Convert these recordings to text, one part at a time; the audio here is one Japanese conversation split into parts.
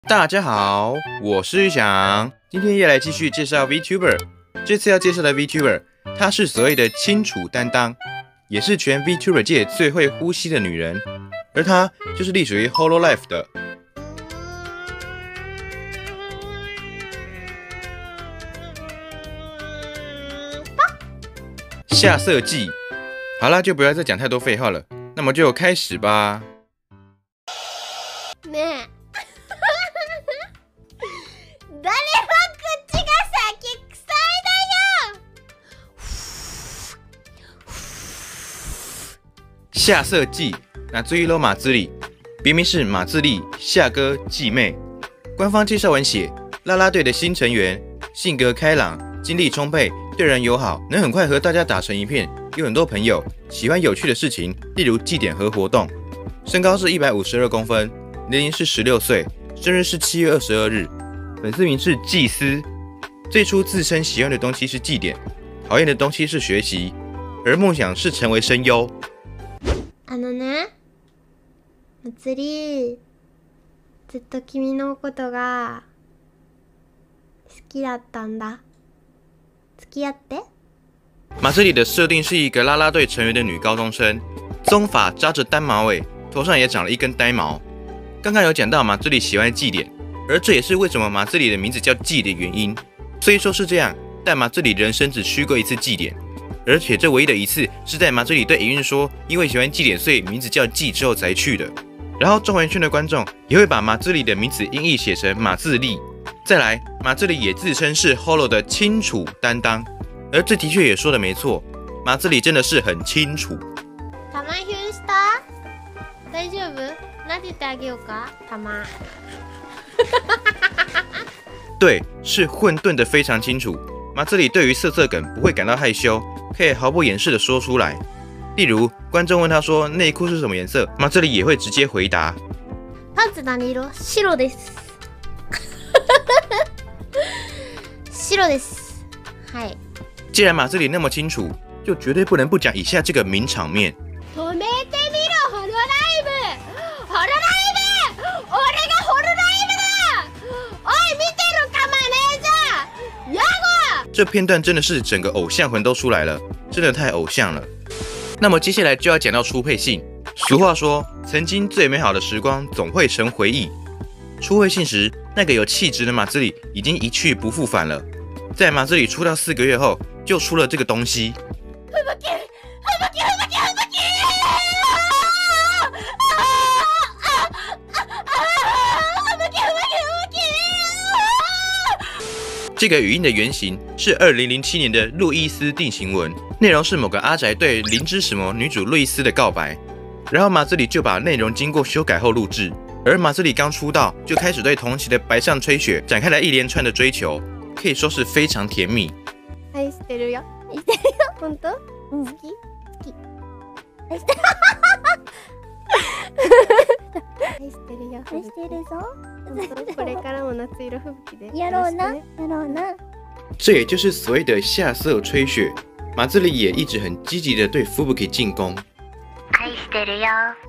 大家好，我是玉祥，今天要来继续介绍 VTuber。这次要介绍的 VTuber， 她是所谓的清楚担当，也是全 VTuber 界最会呼吸的女人，而她就是隶属于 Hololive 的。夏色季。好啦，就不要再讲太多废话了，那么就开始吧。 ねえ誰は口が先臭いだよ。 夏色季，那注意咯，马自里，别名是马自力夏哥季妹。官方介绍文写，啦啦队的新成员，性格开朗，精力充沛，对人友好，能很快和大家打成一片，有很多朋友，喜欢有趣的事情，例如祭典和活动。身高是152公分，年龄是16岁，生日是7月22日，粉丝名是祭司。最初自称喜欢的东西是祭典，讨厌的东西是学习，而梦想是成为声优。 ね、まつり、ずっと君のことが好きだったんだ。付き合って。 马自里的设定是一个啦啦队成员的女高中生，棕发扎着单马尾，头上也长了一根呆毛。刚刚有讲到马自里喜欢祭典，而这也是为什么马自里的名字叫祭的原因。虽说是这样，但马自里人生只去过一次祭典，而且这唯一的一次是在马自里对营运说，因为喜欢祭典，所以名字叫祭之后才去的。然后中文圈的观众也会把马自里的名字音译写成马自力。再来，马自里也自称是 Holo 的清楚担当，而这的确也说的没错，马自里真的是很清楚。 たまヒュンした？大丈夫？撫でてあげようか？たま。 对，是混沌的非常清楚。马自里对于色梗不会感到害羞，可以毫不掩饰的说出来。例如，观众问他说内裤是什么颜色，马自里也会直接回答。 パンツ何色？白です。白です。はい。 既然马自里那么清楚，就绝对不能不讲以下这个名场面。 止めてみろ、ホロライブ！ホロライブ！俺がホロライブだ！おい、見てるかマネージャー！ヤゴ！ 这片段真的是整个偶像魂都出来了，真的太偶像了。那么接下来就要讲到初配信。俗话说，曾经最美好的时光总会成回忆。初配信时，那个有气质的马自里已经一去不复返了。在马自里出道4个月后，就出了这个东西。这个语音的原型是2007年的路易斯定型文，内容是某个阿宅对灵芝什么女主路易斯的告白，然后马自里就把内容经过修改后录制。而马自里刚出道就开始对同期的白上吹雪展开了一连串的追求，可以说是非常甜蜜。 愛してるよ。愛してるよ。本当？好き？好き。愛してる。愛してるよ。愛してるぞ。これからも夏色吹雪で。やろうな。やろうな。 这也就是所谓的夏色吹雪。马自里也一直很积极的对 Fubuki 进攻。 愛してるよ。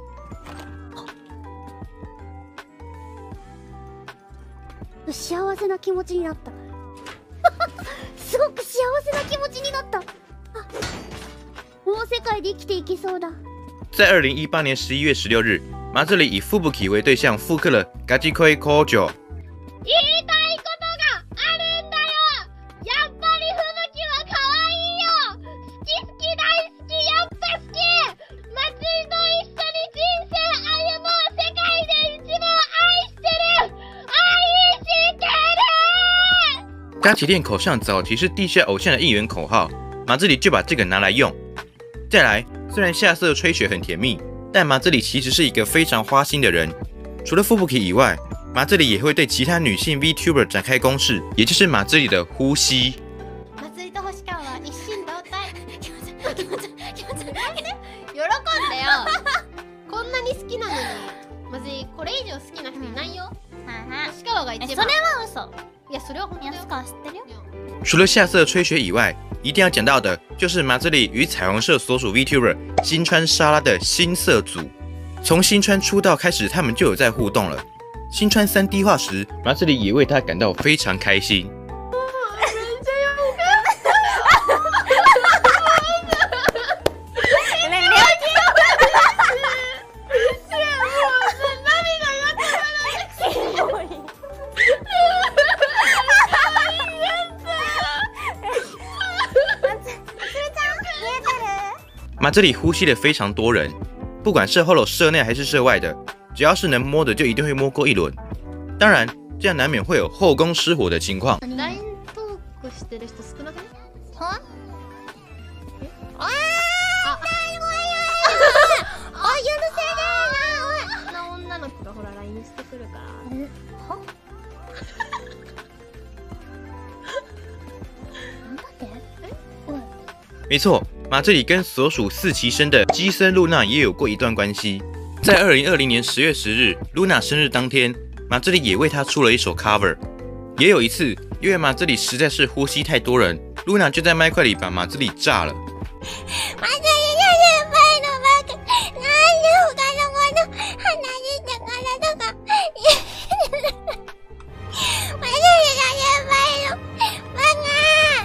幸せな気持ちになった。すごく幸せな気持ちになった。もう世界で生きていけそうだ。 在2018年11月16日，马自里以 Fubuki 为对象复刻了 Gachikoi Kojo。 言いたいことがあるんだよ。やっぱりFubukiは可愛いよ。好き好き大好き、やっぱ好き。マツリと一緒に人生歩もう。世界で一番愛してる。愛してる。 嘎奇店口上早期是地下偶像的应援口号，马自里就把这个拿来用。再来，虽然夏色吹雪很甜蜜，但马自里其实是一个非常花心的人。除了 Fubuki 以外，马自里也会对其他女性 VTuber 展开攻势，也就是马自里的呼吸。 マツリと星川は一心同体。気持ちいい。喜んでよ。こんなに好きなのに、マジこれ以上好きな人いないよ。星川が一番。それは嘘。いや、それは本当よ。安川知ってるよ。 除了夏色吹雪以外，一定要讲到的就是马自里与彩虹社所属 VTuber 新川沙拉的新色组。从新川出道开始，他们就有在互动了。 新川3D 化时，马自里也为他感到非常开心。马自里呼吸了非常多人，不管是后社内还是社外的，只要是能摸的就一定会摸过一轮。当然，这样难免会有后宫失火的情况。 LINE トークしてる人少なくない？は？え？ああ、許せねえな。女の子がほら LINE してくるから。は？ 没错，马自里跟所属4期生的基森露娜也有过一段关系。在2020年10月10日，露娜生日当天，马自里也为她出了一首 cover。也有一次，因为马自里实在是呼吸太多人，露娜就在麦块里把马自里炸了。 マジで先輩のバカ、なんで他の子の話したからとか。マジで先輩のバカ。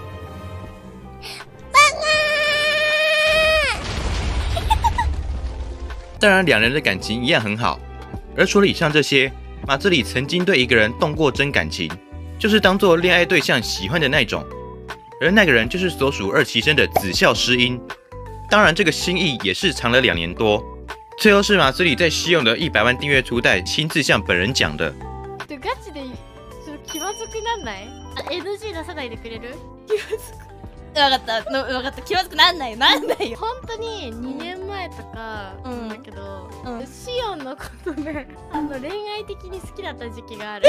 当然，两人的感情一样很好。而除了以上这些，马自里曾经对一个人动过真感情，就是当做恋爱对象喜欢的那种。而那个人就是所属2期生的子校诗音。当然，这个心意也是藏了2年多。最后是马自里在西勇的100万订阅初代亲自向本人讲的。 ガチでちょっと気まずくなんない？NG 出さないでくれる？気まずく。わかった、わかった、気まずくなんないよ。本当に2年前とかだけど、シオンのことね、恋愛的に好きだった時期がある。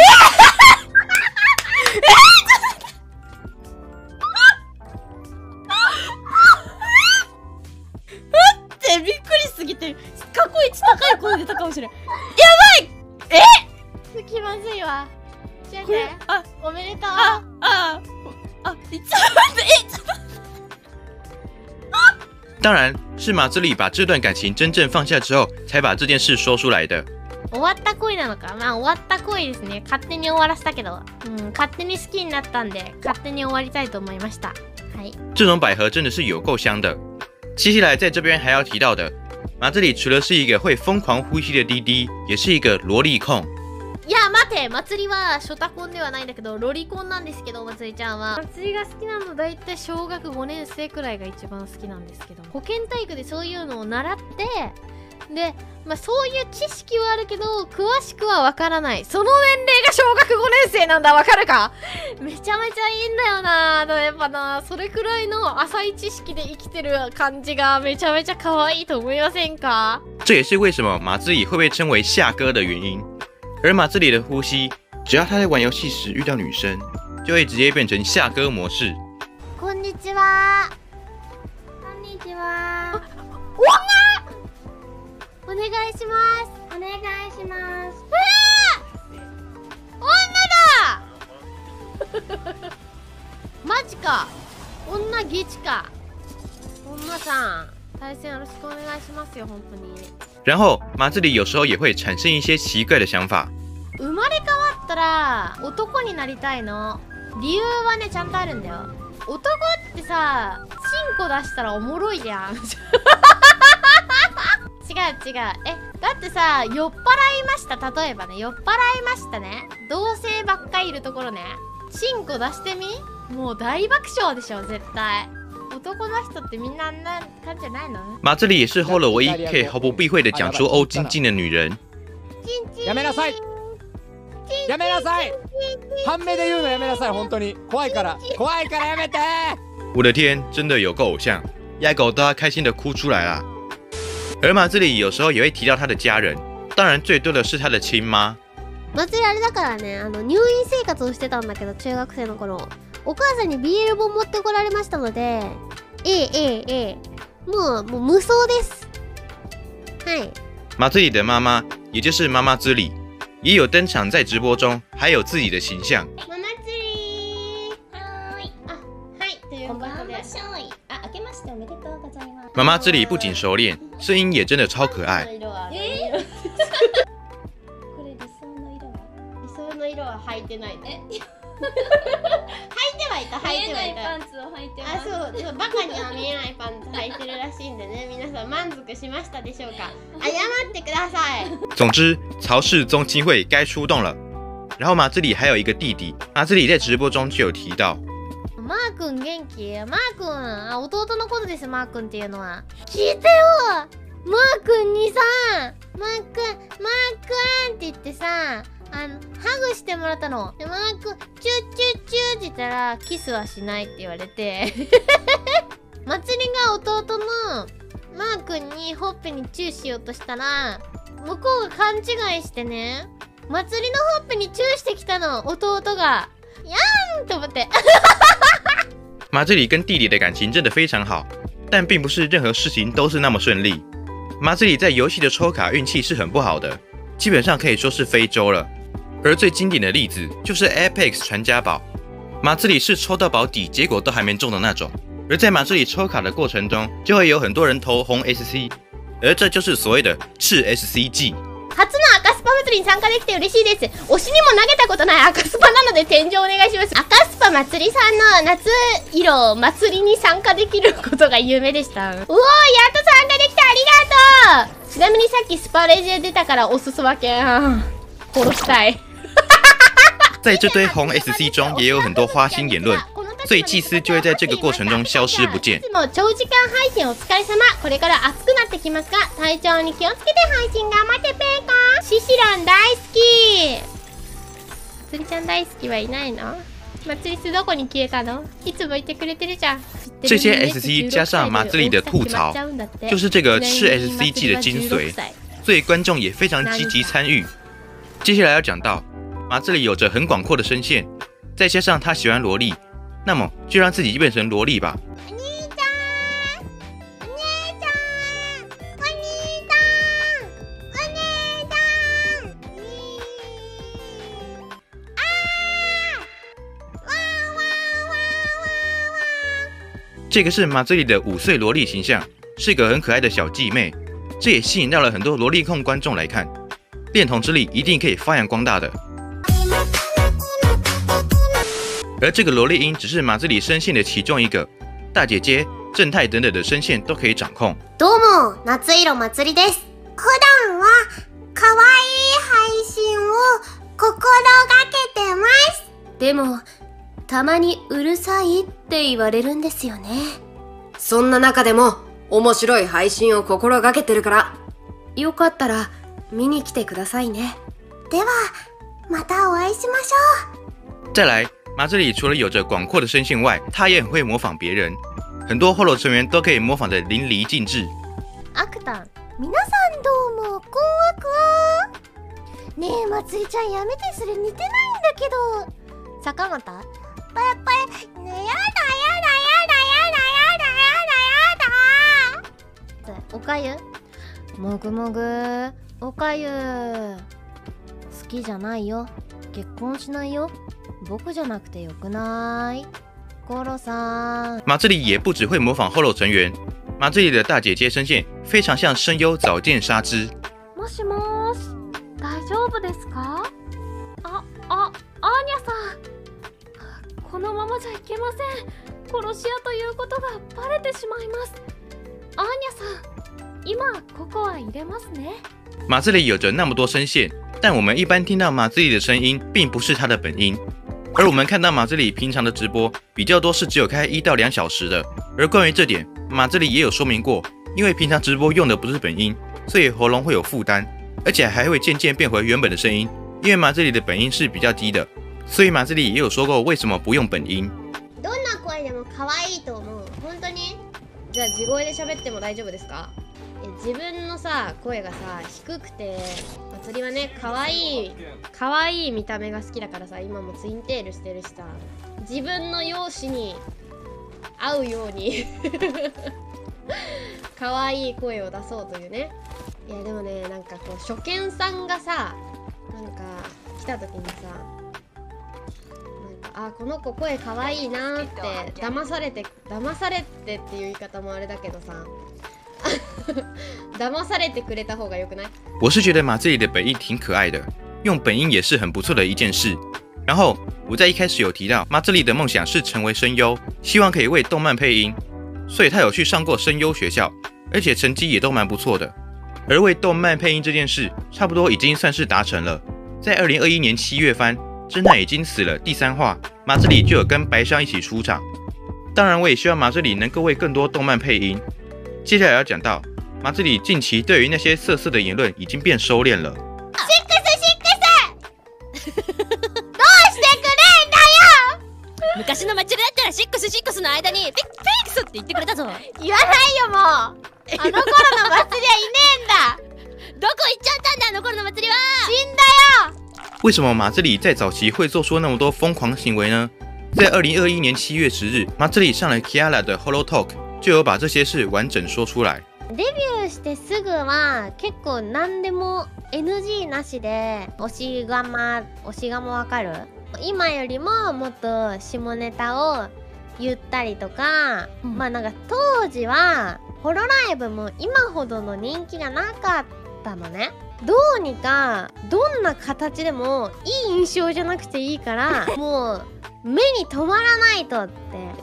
待って、びっくりすぎて過去一高い声出たかもしれん。やばい。気まずいわ。じゃあね、おめでとう。你怎么？ 当然是马自里把这段感情真正放下之后，才把这件事说出来的。 終わった恋なのか、まあ終わった恋ですね。勝手に終わらせたけど、勝手に好きになったんで、勝手に終わりたいと思いました。はい。 这种百合真的是有够香的。接下来在这边还要提到的，马自里除了是一个会疯狂呼吸的滴滴，也是一个萝莉控。 いや待て、まつりはショタコンではないんだけどロリコンなんですけど、まつりちゃんはまつりが好きなのだいたい小学5年生くらいが一番好きなんですけど、保健体育でそういうのを習って、で、そういう知識はあるけど詳しくはわからない。その年齢が小学5年生なんだ。わかるか？めちゃめちゃいいんだよな。でもやっぱな、それくらいの浅い知識で生きてる感じがめちゃめちゃ可愛いと思いませんか？ 这也是为什么马自里会被称为夏哥的原因。而马自里的呼吸，只要他在玩游戏时遇到女生，就会直接变成夏哥模式。 こんにちは。こんにちは。お願いします。お願いします。女だ。マジか。女ゲチか。女さん、対戦よろしくお願いしますよ、本当に。 然后马自里有时候也会产生一些奇怪的想法。 生まれ変わったら男になりたいの。理由はね、ちゃんとあるんだよ。男ってさ、チンコ出したらおもろいやん。違う。だってさ、酔っ払いました。例えばね、酔っ払いましたね。同性ばっかりいるところね。チンコ出してみ？もう大爆笑でしょ、絶対。男の人ってみんなあんな感じじゃないの？ 马自里也是后了唯一可以毫不避讳的讲出欧晶晶的女人。 やめなさい。やめなさい。半目で言うのやめなさい。本当に怖いからやめて。 我的天，真的有够偶像，丫狗都要开心的哭出来啦。而马自里有时候也会提到他的家人，当然最多的是他的亲妈。 まつりあれだからね、入院生活をしてたんだけど、中学生の頃お母さんに BL 本持ってこられましたので、もう無双です。はい。 马自里的妈妈，也就是妈妈之里，也有登场在直播中，还有自己的形象。 ママつりー。はーい。はいということで。明けましておめでとうございます。 妈妈之里不仅熟练，声音也真的超可爱。 これ理想の色は履いてないね。履いてはいた、履いてはいた。 パンツを履いてます。 あ、そう、バカには見えないパンツ履いてるらしいんでね、皆さん満足しましたでしょうか？謝ってください。 总之，曹氏宗亲会该出动了。然后马自里还有一个弟弟，马自里在直播中就有提到。 マー君元気？マー君、あ、弟のことです。マー君っていうのは。聞いてよ。マー君にさ、マー君って言ってさ、ハグしてもらったの。で、マー君、チューチューチューって言ったら、キスはしないって言われて。祭りが弟のマー君にほっぺにチューしようとしたら、向こうが勘違いしてね、祭りのほっぺにチューしてきたの、弟が。やーんと思って。 马自里跟弟弟的感情真的非常好，但并不是任何事情都是那么顺利。马自里在游戏的抽卡运气是很不好的，基本上可以说是非洲了。而最经典的例子就是 Apex 传家宝，马自里是抽到保底，结果都还没中的那种。而在马自里抽卡的过程中，就会有很多人投红 SC， 而这就是所谓的赤 SC 技。 初の赤スパ祭りに参加できて嬉しいです。推しにも投げたことない赤スパなので天井お願いします。赤スパ祭りさんの夏色祭りに参加できることが夢でした。うおー、やっと参加できた、ありがとう。ちなみにさっきスパレジェ出たからおすすわけん。殺したい。 在这堆红 SC 中也有很多花心言论，所以祭司就会在这个过程中消失不见。 いつも長時間配信お疲れ様。これから暑くなってきますが、体調に気をつけて配信頑張ってペーカー。シシラン大好き。つりちゃん大好きはいないの？祭りすどこに消えたの？いつもいてくれてるじゃん。 这些 SC 加上马自里的吐槽，就是这个赤 SC 技的精髓，所以观众也非常积极参与。接下来要讲到马自里有着很广阔的声线，再加上他喜欢萝莉，那么就让自己变成萝莉吧。这个是马自里的5岁萝莉形象，是个很可爱的小继妹，这也吸引到了很多萝莉控观众来看。恋童之力一定可以发扬光大的。而这个萝莉音只是马自里声线的其中一个，大姐姐、正太等等的声线都可以掌控。 どうも、夏色祭りです。普段は可愛い配信を心がけてます。でも、たまにうるさいって言われるんですよね。 そんな中でも面白い配信を心がけてるから、よかったら見に来てくださいね。 では、またお会いしましょう。再来，马自里除了有着广阔的声线外，他也很会模仿别人，很多 Holo 成员都可以模仿得淋漓尽致。 アクタン、皆さんどうも、こんわく。ねえ、まつりちゃんやめて、それ似てないんだけど。坂本？ぱやぱや、ね、やだやだやだやだやだやだやだ。おかゆ？もぐもぐ。おかゆ。好きじゃないよ。結婚しないよ。僕じゃなくてよくない？コロさん。 马自里也不只会模仿 Holo 成员，马自里的大姐姐声线非常像声优早见沙织。 もしもし、大丈夫ですか？アーニャさん。このままじゃいけません。殺し屋ということがバレてしまいます。アーニャさん、今ここは入れますね。 马自里有着那么多声线，但我们一般听到马自里的声音，并不是他的本音。而我们看到马自里平常的直播比较多是只有开1到2小时的。而关于这点，马自里也有说明过，因为平常直播用的不是本音，所以喉咙会有负担，而且还会渐渐变回原本的声音。因为马自里的本音是比较低的。所以马自里也有说过为什么不用本音。 どんな声でも可愛いと思う。本当に？じゃあ地声で喋っても大丈夫ですか？自分のさ声がさ低くて、祭りはね可愛い見た目が好きだからさ、今もツインテールしてるしさ、自分の容姿に合うように可愛い声を出そうというね。いやでもね、なんかこう初見さんがさ、なんか来た時にさ、あ、この子声可愛いなーって騙されてっていう言い方もあれだけどさ騙されてくれた方がよくない？ 我是觉得马自里的本音挺可爱的， 用本音也是很不错的一件事。然后我在一开始有提到，马自里的梦想是成为声优，希望可以为动漫配音，所以他有去上过声优学校，而且成绩也都蛮不错的。而为动漫配音这件事，差不多已经算是达成了。在2021年7月番《侦探已经死了》第3话，马自里就有跟白香一起出场。当然，我也希望马自里能够为更多动漫配音。接下来要讲到，马自里近期对于那些色色的言论已经变收敛了。 昔の祭りだったらシックスの間にピクスって言ってくれたぞ。 言わないよもうあの頃の祭りはいねえんだどこ行っちゃったんだあの頃の祭りは。 死んだよ。 为什么马自里在早期会做出那么多疯狂行为呢？在2021年7月10日，马自里上了 Kiara 的 Holo Talk， 就有把这些事完整说出来。 デビューしてすぐは結構何でも NG なしで推しがわかる。今よりももっと下ネタを言ったりとか、まあなんか当時はホロライブも今ほどの人気がなかったのね。どうにかどんな形でもいい印象じゃなくていいからもう目に留まらないとって、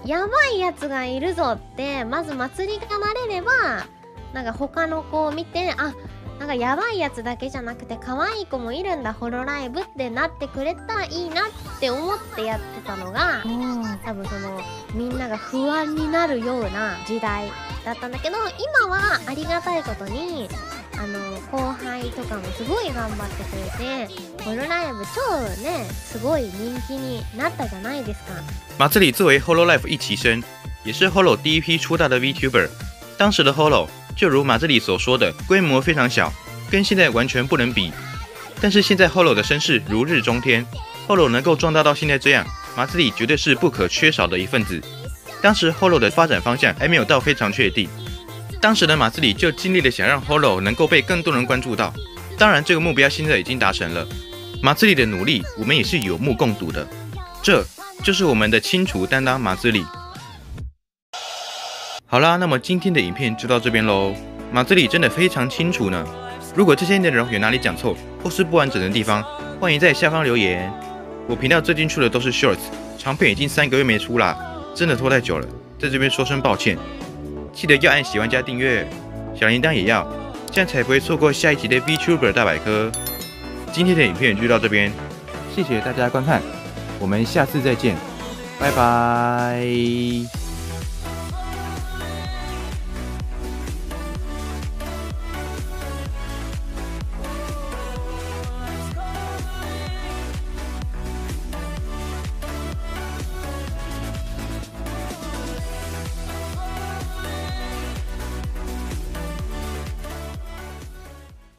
やばいやつがいるぞってまず祭りがなれれば、なんか他の子を見て、あ、なんかやばいやつだけじゃなくて可愛い子もいるんだホロライブってなってくれたらいいなって思ってやってたのが、多分そのみんなが不安になるような時代だったんだけど、今はありがたいことに後輩とかもすごい頑張ってくれて、ホロライブ超ねすごい人気になったじゃないですか。 马自里作为 Hololive 一期生，也是 Holo 第一批出道的 VTuber。当时的 Holo 就如马自里所说的，规模非常小，跟现在完全不能比。但是现在 Holo 的声势如日中天 ，Holo 能够壮大到现在这样，马自里绝对是不可缺少的一份子。当时 Holo 的发展方向还没有到非常确定，当时的马自里就尽力的想让 Holo 能够被更多人关注到。当然，这个目标现在已经达成了。马自里的努力，我们也是有目共睹的。这就是我们的清楚担当马自里。好啦，那么今天的影片就到这边咯。马自里真的非常清楚呢。如果这些内容有哪里讲错或是不完整的地方，欢迎在下方留言。我频道最近出的都是 Shorts， 长片已经3个月没出啦，真的拖太久了，在这边说声抱歉。记得要按喜欢加订阅，小铃铛也要，这样才不会错过下一集的 VTuber 大百科。今天的影片就到这边，谢谢大家观看，我们下次再见，拜拜。